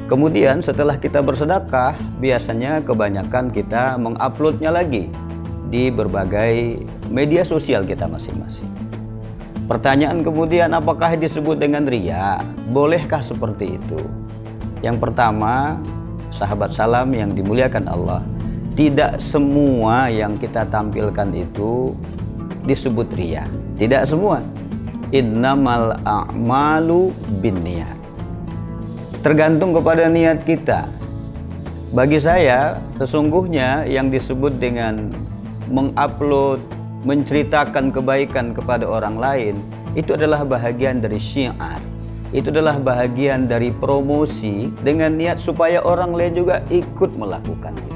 Kemudian setelah kita bersedekah, biasanya kebanyakan kita menguploadnya lagi di berbagai media sosial kita masing-masing. Pertanyaan kemudian, apakah disebut dengan riya? Bolehkah seperti itu? Yang pertama, sahabat salam yang dimuliakan Allah, tidak semua yang kita tampilkan itu disebut riya. Tidak semua. Innamal a'malu binniyat. Tergantung kepada niat kita. Bagi saya, sesungguhnya yang disebut dengan mengupload, menceritakan kebaikan kepada orang lain, itu adalah bahagian dari syiar. Itu adalah bahagian dari promosi dengan niat supaya orang lain juga ikut melakukan itu.